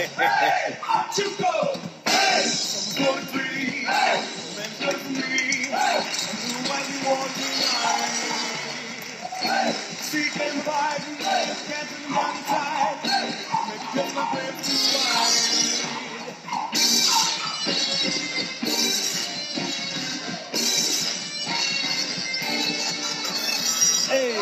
To go. Hey, I'm going free. Hey, men come for me. Hey, and do what you want tonight. Hey, seek and fight. Hey, get to the mountain side. Hey, make it my grave to find. Hey.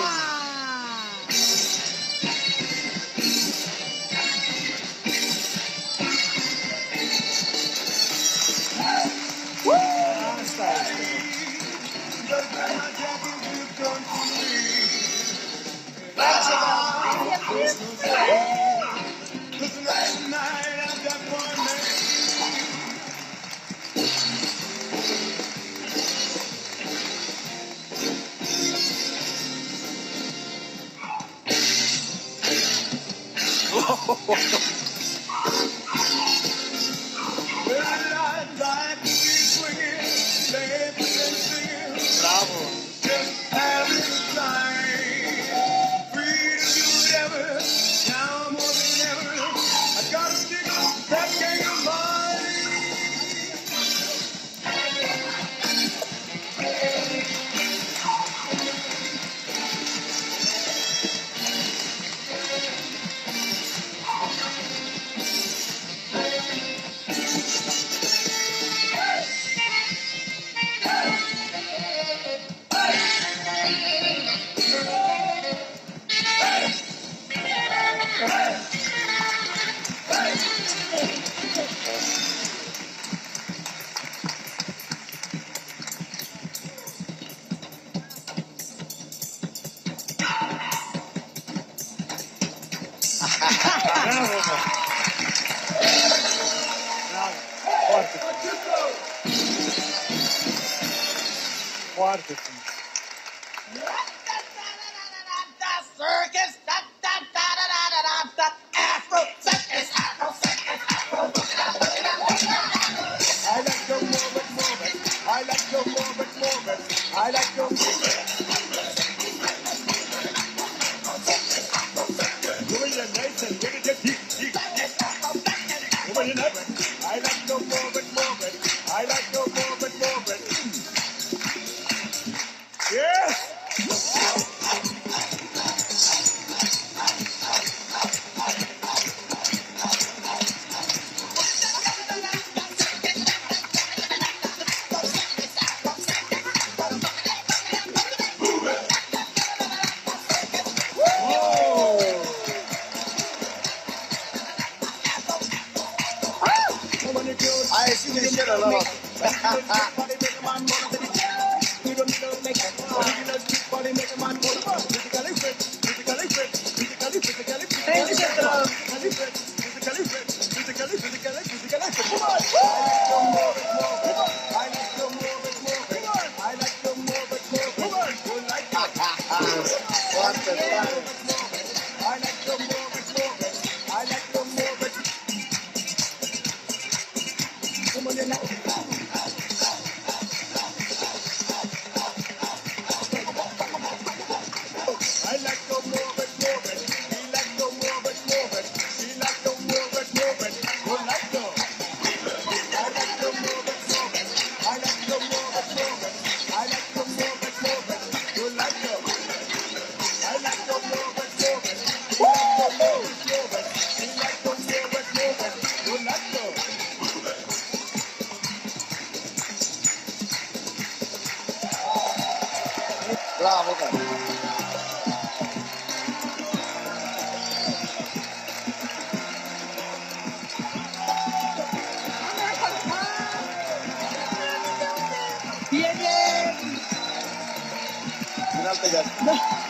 Bravo. Just having time, free to do whatever. Now more than ever, I gotta stick that gang of mine. Bravo. Foarte frumos. Foarte frumos. Circus, Afro circus, Afro circus, Afro I like to move it, move it. I like to move it, move it. I like to move it. Moving the nice and get it, get it. Moving it up. I like to move it, move it. I like to move it, move it. Yes. I see this shit a lot. Bravo, cara. Bien, bien. Final te gana.